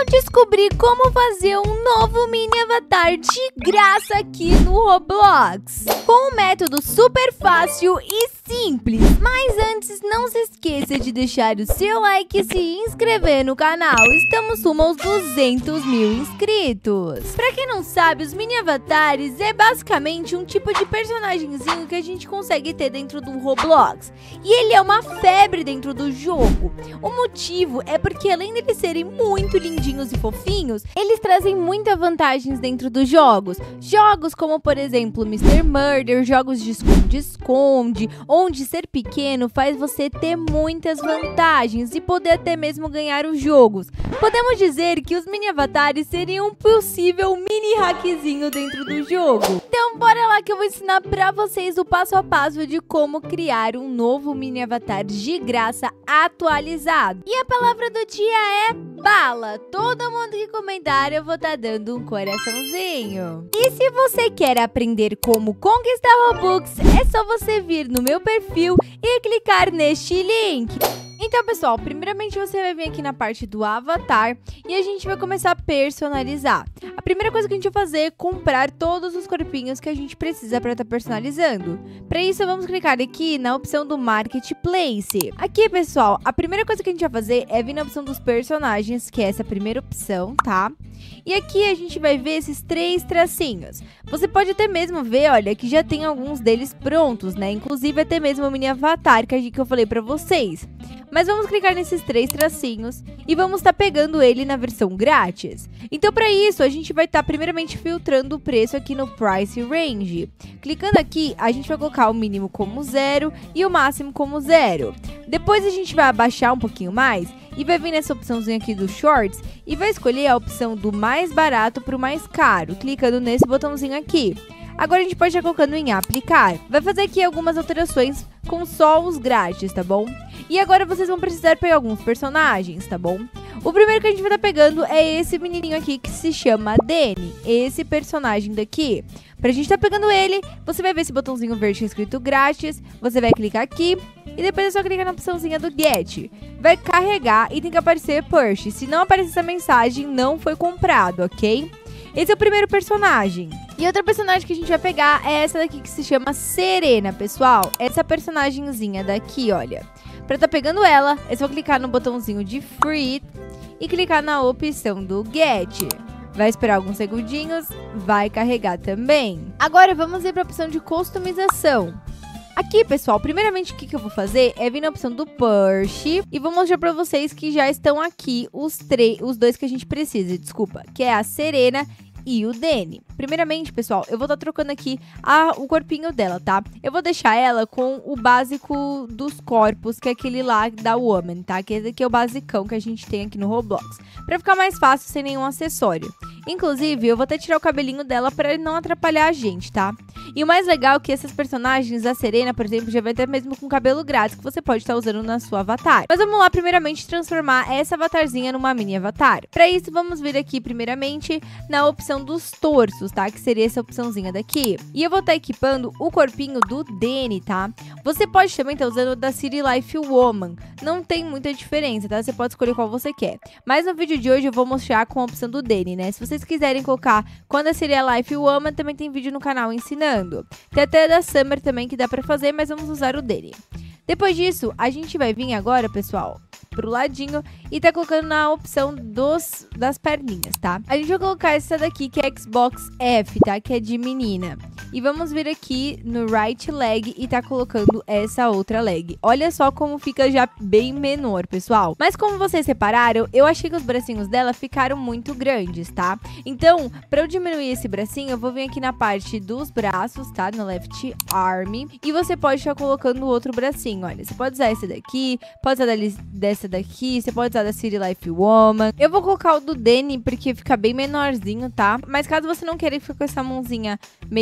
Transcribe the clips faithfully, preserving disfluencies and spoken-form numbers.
Eu descobri como fazer um novo mini avatar de graça aqui no Roblox, com um método super fácil e simples. Mas antes, não se esqueça de deixar o seu like e se inscrever no canal. Estamos rumo aos duzentos mil inscritos. Pra quem não sabe, os mini avatares é basicamente um tipo de personagemzinho que a gente consegue ter dentro do Roblox. E ele é uma febre dentro do jogo. O motivo é porque, além de eles serem muito lindinhos e fofinhos, eles trazem muitas vantagens dentro dos jogos. Jogos como, por exemplo, mister Murder, jogos de esconde-esconde, onde ser pequeno faz você ter muitas vantagens e poder até mesmo ganhar os jogos. Podemos dizer que os mini avatares seriam um possível mini hackzinho dentro do jogo. Então bora lá que eu vou ensinar pra vocês o passo a passo de como criar um novo mini avatar de graça atualizado. E a palavra do dia é bala. Todo mundo que comentar eu vou estar dando um coraçãozinho. E se você quer aprender como conquistar Robux, é só você vir no meu perfil e clicar neste link. Então, pessoal, primeiramente você vai vir aqui na parte do avatar e a gente vai começar a personalizar. A primeira coisa que a gente vai fazer é comprar todos os corpinhos que a gente precisa para estar personalizando. Para isso, vamos clicar aqui na opção do Marketplace. Aqui, pessoal, a primeira coisa que a gente vai fazer é vir na opção dos personagens, que é essa primeira opção, tá? E aqui a gente vai ver esses três tracinhos. Você pode até mesmo ver, olha, que já tem alguns deles prontos, né? Inclusive até mesmo o mini avatar que eu falei pra vocês. Mas vamos clicar nesses três tracinhos e vamos estar pegando ele na versão grátis. Então, para isso, a gente vai estar primeiramente filtrando o preço aqui no Price Range. Clicando aqui, a gente vai colocar o mínimo como zero e o máximo como zero. Depois a gente vai abaixar um pouquinho mais e vai vir nessa opçãozinha aqui do Shorts e vai escolher a opção do mais barato para o mais caro, clicando nesse botãozinho aqui. Agora a gente pode estar colocando em aplicar. Vai fazer aqui algumas alterações com só os grátis, tá bom? E agora vocês vão precisar pegar alguns personagens, tá bom? O primeiro que a gente vai estar pegando é esse menininho aqui que se chama Danny, esse personagem daqui. Pra gente estar pegando ele, você vai ver esse botãozinho verde escrito grátis, você vai clicar aqui e depois é só clicar na opçãozinha do Get. Vai carregar e tem que aparecer Purchase. Se não aparecer essa mensagem, não foi comprado, ok? Esse é o primeiro personagem. E outra personagem que a gente vai pegar é essa daqui que se chama Serena, pessoal. Essa personagemzinha daqui, olha. Pra tá pegando ela, é só clicar no botãozinho de Free e clicar na opção do Get. Vai esperar alguns segundinhos, vai carregar também. Agora vamos ir para a opção de customização. Aqui, pessoal, primeiramente o que, que eu vou fazer é vir na opção do Purchase e vou mostrar pra vocês que já estão aqui os, os dois que a gente precisa, desculpa, que é a Serena e o Danny. Primeiramente, pessoal, eu vou estar tá trocando aqui a, o corpinho dela, tá? Eu vou deixar ela com o básico dos corpos, que é aquele lá da Woman, tá? Que esse aqui é o basicão que a gente tem aqui no Roblox, pra ficar mais fácil sem nenhum acessório. Inclusive, eu vou até tirar o cabelinho dela pra não atrapalhar a gente, tá? E o mais legal é que essas personagens, a Serena, por exemplo, já vai ter mesmo com cabelo grátis que você pode estar usando na sua avatar. Mas vamos lá, primeiramente, transformar essa avatarzinha numa mini avatar. Pra isso, vamos vir aqui, primeiramente, na opção dos torsos, tá? Que seria essa opçãozinha daqui. E eu vou estar equipando o corpinho do Danny, tá? Você pode também estar usando o da City Life Woman. Não tem muita diferença, tá? Você pode escolher qual você quer. Mas no vídeo de hoje eu vou mostrar com a opção do Danny, né? Se vocês quiserem colocar quando a City Life Woman, também tem vídeo no canal ensinando. Tem até da Summer também que dá pra fazer, mas vamos usar o Danny. Depois disso, a gente vai vir agora, pessoal, pro ladinho e tá colocando na opção dos, das perninhas, tá? A gente vai colocar essa daqui, que é Xbox F, tá? Que é de menina. E vamos vir aqui no right leg e tá colocando essa outra leg. Olha só como fica já bem menor, pessoal. Mas como vocês repararam, eu achei que os bracinhos dela ficaram muito grandes, tá? Então, pra eu diminuir esse bracinho, eu vou vir aqui na parte dos braços, tá? No left arm. E você pode estar colocando o outro bracinho, olha. Você pode usar esse daqui, pode usar dessa daqui, você pode usar da City Life Woman. Eu vou colocar o do Danny porque fica bem menorzinho, tá? Mas caso você não queira ficar com essa mãozinha meio realista,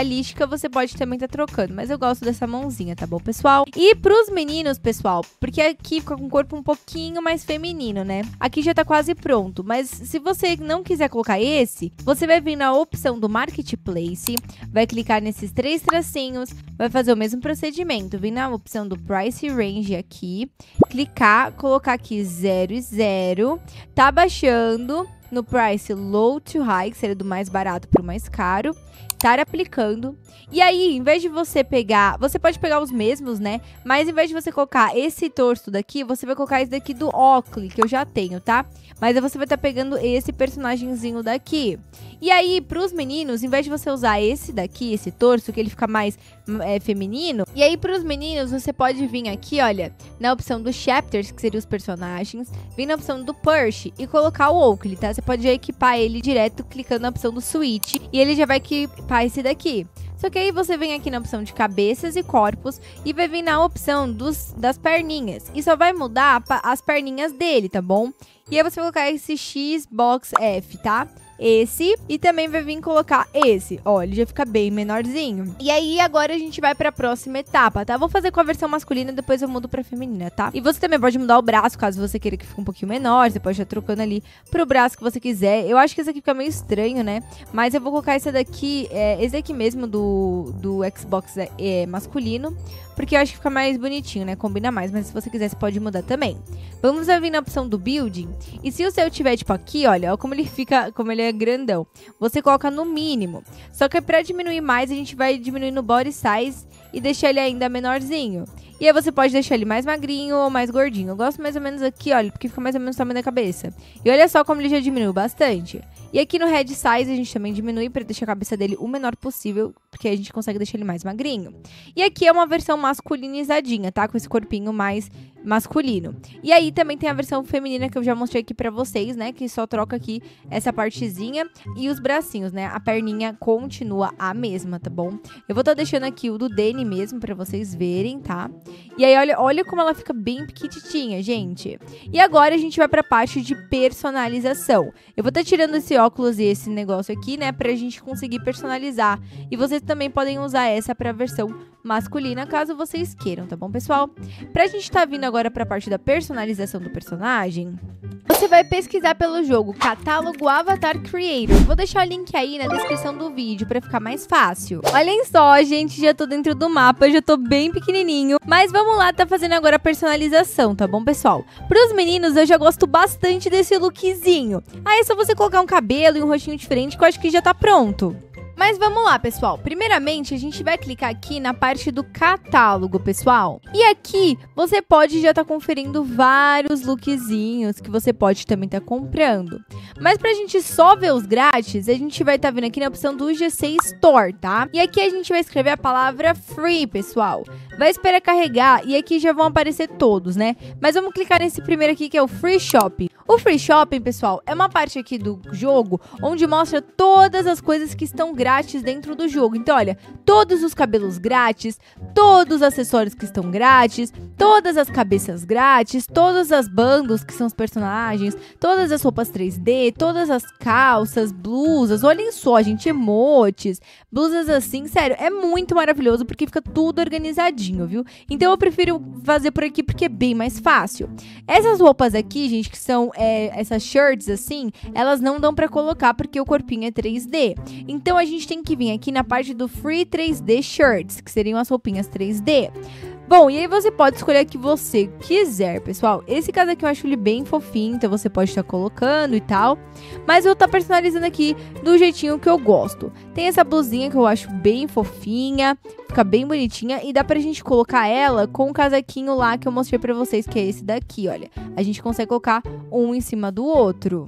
balística, você pode também tá trocando. Mas eu gosto dessa mãozinha, tá bom, pessoal? E pros meninos, pessoal, porque aqui fica com o corpo um pouquinho mais feminino, né? Aqui já tá quase pronto. Mas se você não quiser colocar esse, você vai vir na opção do Marketplace, vai clicar nesses três tracinhos, vai fazer o mesmo procedimento. Vir na opção do Price Range aqui, clicar, colocar aqui zero e zero, tá baixando no Price Low to High, que seria do mais barato pro mais caro, estar aplicando. E aí, em vez de você pegar, você pode pegar os mesmos, né? Mas em vez de você colocar esse torso daqui, você vai colocar esse daqui do Oakley, que eu já tenho, tá? Mas aí você vai estar pegando esse personagemzinho daqui. E aí, pros meninos, em vez de você usar esse daqui, esse torso, que ele fica mais é, feminino. E aí, pros meninos, você pode vir aqui, olha, na opção dos chapters, que seriam os personagens. Vir na opção do Perch e colocar o Oakley, tá? Você pode equipar ele direto clicando na opção do Switch. E ele já vai equipar esse daqui. Só que aí você vem aqui na opção de cabeças e corpos e vai vir na opção dos, das perninhas. E só vai mudar as perninhas dele, tá bom? E aí você vai colocar esse X-Box F, tá? Esse, e também vai vir colocar esse, ó, ele já fica bem menorzinho. E aí, agora a gente vai pra próxima etapa, tá? Vou fazer com a versão masculina, depois eu mudo pra feminina, tá? E você também pode mudar o braço, caso você queira que fique um pouquinho menor, você pode estar trocando ali pro braço que você quiser. Eu acho que esse aqui fica meio estranho, né? Mas eu vou colocar esse daqui, é, esse aqui mesmo do, do Xbox é, é, masculino, porque eu acho que fica mais bonitinho, né? Combina mais, mas se você quiser, você pode mudar também. Vamos vir na opção do Building, e se o seu tiver, tipo, aqui, olha, olha como ele fica, como ele é grandão. Você coloca no mínimo. Só que pra diminuir mais, a gente vai diminuir no body size e deixar ele ainda menorzinho. E aí você pode deixar ele mais magrinho ou mais gordinho. Eu gosto mais ou menos aqui, olha, porque fica mais ou menos o tamanho da cabeça. E olha só como ele já diminuiu bastante. E aqui no head size a gente também diminui para deixar a cabeça dele o menor possível, porque a gente consegue deixar ele mais magrinho. E aqui é uma versão masculinizadinha, tá? Com esse corpinho mais masculino. E aí também tem a versão feminina que eu já mostrei aqui pra vocês, né? Que só troca aqui essa partezinha e os bracinhos, né? A perninha continua a mesma, tá bom? Eu vou estar deixando aqui o do Danny mesmo pra vocês verem, tá? E aí, olha, olha como ela fica bem pequititinha, gente. E agora a gente vai pra parte de personalização. Eu vou estar tirando esse óculos e esse negócio aqui, né? Pra gente conseguir personalizar. E vocês também podem usar essa pra versão masculina, caso vocês queiram, tá bom, pessoal? Pra gente tá vindo agora pra parte da personalização do personagem, você vai pesquisar pelo jogo Catálogo Avatar Creator. Vou deixar o link aí na descrição do vídeo pra ficar mais fácil. Olhem só, gente, já tô dentro do mapa, já tô bem pequenininho. Mas vamos lá, tá fazendo agora a personalização, tá bom, pessoal? Pros meninos, eu já gosto bastante desse lookzinho. Aí é só você colocar um cabelo e um rostinho diferente que eu acho que já tá pronto. Mas vamos lá, pessoal. Primeiramente, a gente vai clicar aqui na parte do catálogo, pessoal. E aqui, você pode já estar tá conferindo vários lookzinhos que você pode também estar tá comprando. Mas pra gente só ver os grátis, a gente vai estar tá vindo aqui na opção do G C Store, tá? E aqui a gente vai escrever a palavra Free, pessoal. Vai esperar carregar e aqui já vão aparecer todos, né? Mas vamos clicar nesse primeiro aqui, que é o Free Shopping. O Free Shopping, pessoal, é uma parte aqui do jogo onde mostra todas as coisas que estão grátis dentro do jogo. Então, olha, todos os cabelos grátis, todos os acessórios que estão grátis, todas as cabeças grátis, todas as bandas que são os personagens, todas as roupas três D, todas as calças, blusas, olhem só, gente, emotes, blusas assim, sério, é muito maravilhoso porque fica tudo organizadinho, viu? Então eu prefiro fazer por aqui porque é bem mais fácil. Essas roupas aqui, gente, que são é, essas shirts assim, elas não dão pra colocar porque o corpinho é três D. Então a gente tem que vir aqui na parte do Free três D Shirts, que seriam as roupinhas três D. Bom, e aí você pode escolher o que você quiser, pessoal. Esse caso aqui eu acho ele bem fofinho, então você pode estar colocando e tal. Mas eu vou estar personalizando aqui do jeitinho que eu gosto. Tem essa blusinha que eu acho bem fofinha, fica bem bonitinha. E dá pra gente colocar ela com o casaquinho lá que eu mostrei pra vocês, que é esse daqui, olha. A gente consegue colocar um em cima do outro.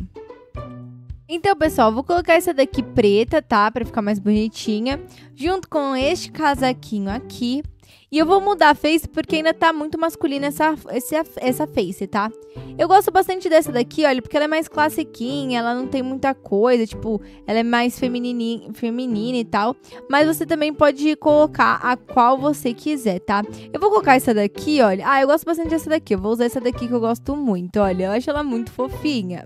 Então, pessoal, vou colocar essa daqui preta, tá? Pra ficar mais bonitinha. Junto com este casaquinho aqui. E eu vou mudar a face porque ainda tá muito masculina essa, essa, essa face, tá? Eu gosto bastante dessa daqui, olha, porque ela é mais classiquinha, ela não tem muita coisa, tipo, ela é mais feminina, feminina e tal. Mas você também pode colocar a qual você quiser, tá? Eu vou colocar essa daqui, olha. Ah, eu gosto bastante dessa daqui, eu vou usar essa daqui que eu gosto muito, olha. Eu acho ela muito fofinha.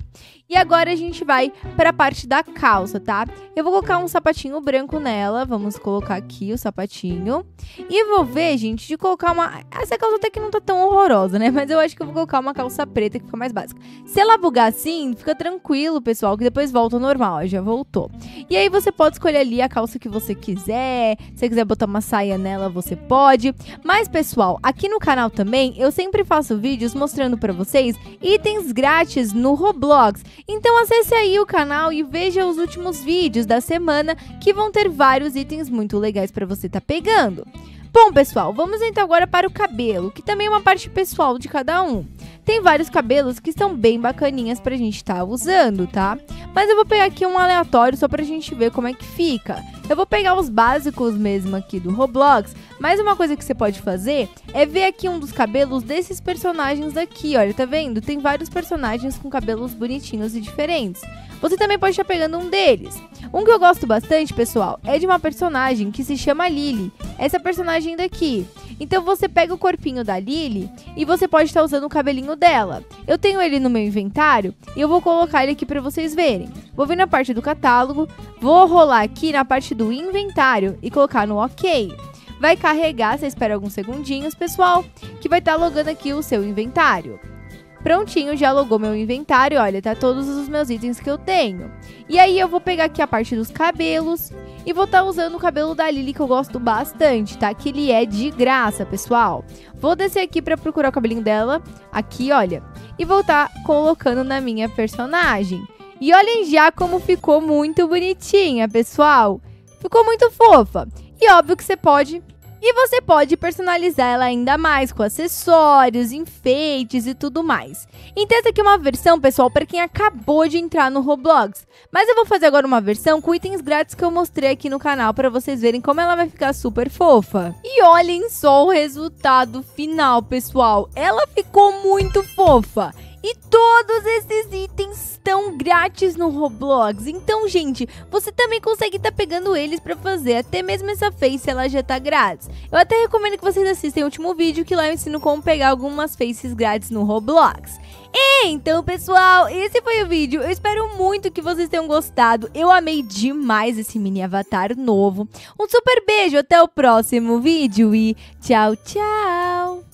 E agora a gente vai para a parte da calça, tá? Eu vou colocar um sapatinho branco nela. Vamos colocar aqui o sapatinho. E vou ver, gente, de colocar uma... Essa calça até que não tá tão horrorosa, né? Mas eu acho que eu vou colocar uma calça preta que fica mais básica. Se ela bugar assim, fica tranquilo, pessoal, que depois volta ao normal. Ó, já voltou. E aí você pode escolher ali a calça que você quiser. Se você quiser botar uma saia nela, você pode. Mas, pessoal, aqui no canal também, eu sempre faço vídeos mostrando pra vocês itens grátis no Roblox. Então acesse aí o canal e veja os últimos vídeos da semana que vão ter vários itens muito legais para você tá pegando. Bom, pessoal, vamos então agora para o cabelo, que também é uma parte pessoal de cada um. Tem vários cabelos que são bem bacaninhas pra gente estar usando, tá? Mas eu vou pegar aqui um aleatório só pra gente ver como é que fica. Eu vou pegar os básicos mesmo aqui do Roblox, mas uma coisa que você pode fazer é ver aqui um dos cabelos desses personagens aqui, olha, tá vendo? Tem vários personagens com cabelos bonitinhos e diferentes. Você também pode estar pegando um deles. Um que eu gosto bastante, pessoal, é de uma personagem que se chama Lily. Essa personagem daqui. Então você pega o corpinho da Lily e você pode estar usando o cabelinho dela. Eu tenho ele no meu inventário e eu vou colocar ele aqui para vocês verem. Vou vir na parte do catálogo, vou rolar aqui na parte do inventário e colocar no OK. Vai carregar, você espera alguns segundinhos, pessoal, que vai estar logando aqui o seu inventário. Prontinho, já logou meu inventário, olha, tá todos os meus itens que eu tenho. E aí eu vou pegar aqui a parte dos cabelos e vou estar usando o cabelo da Lily, que eu gosto bastante, tá? Que ele é de graça, pessoal. Vou descer aqui pra procurar o cabelinho dela, aqui, olha, e vou estar colocando na minha personagem. E olhem já como ficou muito bonitinha, pessoal. Ficou muito fofa. E óbvio que você pode... E você pode personalizar ela ainda mais com acessórios, enfeites e tudo mais. Então essa aqui é uma versão, pessoal, para quem acabou de entrar no Roblox. Mas eu vou fazer agora uma versão com itens grátis que eu mostrei aqui no canal para vocês verem como ela vai ficar super fofa. E olhem só o resultado final, pessoal. Ela ficou muito fofa. E todos esses itens estão grátis no Roblox. Então, gente, você também consegue estar tá pegando eles para fazer. Até mesmo essa face, ela já tá grátis. Eu até recomendo que vocês assistam o último vídeo, que lá eu ensino como pegar algumas faces grátis no Roblox. E, então, pessoal, esse foi o vídeo. Eu espero muito que vocês tenham gostado. Eu amei demais esse mini avatar novo. Um super beijo, até o próximo vídeo e tchau, tchau!